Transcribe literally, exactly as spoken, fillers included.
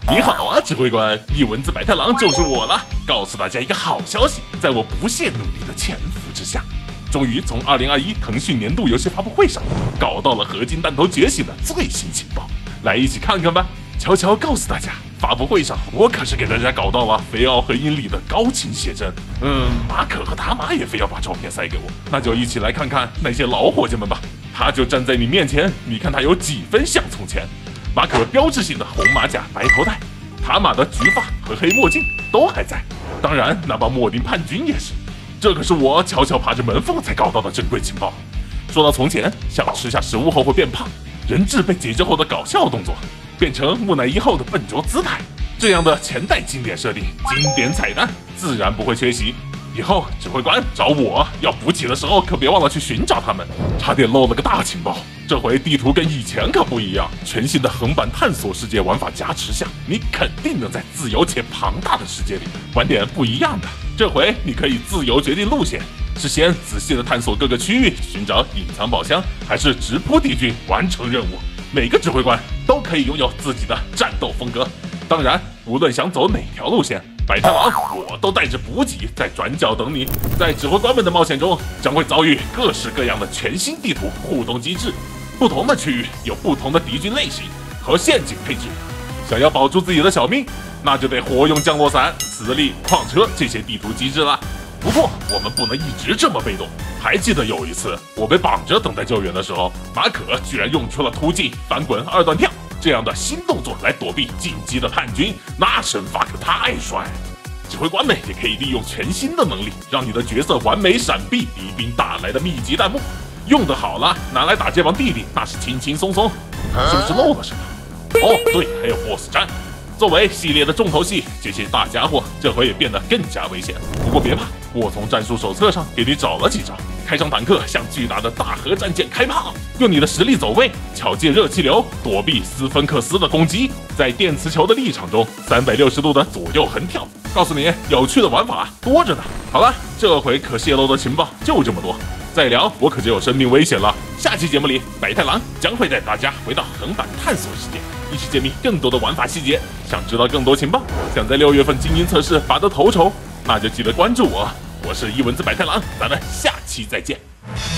你好啊，指挥官，一文字白太郎就是我了。告诉大家一个好消息，在我不懈努力的潜伏之下，终于从二零二一腾讯年度游戏发布会上搞到了合金弹头觉醒的最新情报，来一起看看吧。悄悄告诉大家，发布会上我可是给大家搞到了菲奥和英里的高清写真。嗯，马可和塔玛也非要把照片塞给我，那就一起来看看那些老伙计们吧。他就站在你面前，你看他有几分像从前。马可标志性的红马甲、白头带，塔玛的橘发和黑墨镜都还在，当然那帮莫丁叛军也是。这可是我悄悄爬着门缝才搞到的珍贵情报。说到从前，像吃下食物后会变胖，人质被解救后的搞笑动作，变成木乃伊后的笨拙姿态，这样的前代经典设定、经典彩蛋自然不会缺席。以后指挥官找我要补给的时候，可别忘了去寻找他们。差点漏了个大情报，这回地图跟以前可不一样，全新的横版探索世界玩法加持下，你肯定能在自由且庞大的世界里玩点不一样的。这回你可以自由决定路线，是先仔细的探索各个区域寻找隐藏宝箱，还是直扑敌军完成任务。每个指挥官都可以拥有自己的战斗风格。当然，无论想走哪条路线，白太狼我都带着补给在转角等你。在指挥官们的冒险中，将会遭遇各式各样的全新地图互动机制，不同的区域有不同的敌军类型和陷阱配置。想要保住自己的小命，那就得活用降落伞、磁力、矿车这些地图机制了。不过我们不能一直这么被动。还记得有一次我被绑着等待救援的时候，马可居然用出了突进、翻滚、二段跳这样的新动作来躲避进击的叛军，那身法可太帅了。指挥官们也可以利用全新的能力，让你的角色完美闪避敌兵打来的密集弹幕。用得好了，拿来打这帮弟弟那是轻轻松松。是不是漏了什么？哦，对，还有 BOSS 战。作为系列的重头戏，这些大家伙这回也变得更加危险。不过别怕，我从战术手册上给你找了几招。开上坦克，向巨大的大核战舰开炮，用你的实力走位，巧借热气流躲避斯芬克斯的攻击，在电磁球的立场中三百六十度的左右横跳。告诉你，有趣的玩法多着呢。好了，这回可泄露的情报就这么多，再聊我可就有生命危险了。下期节目里，白太狼将会带大家回到横版探索世界，一起揭秘更多的玩法细节。想知道更多情报，想在六月份精英测试拔得头筹，那就记得关注我。我是一文字白太狼，咱们下期再见。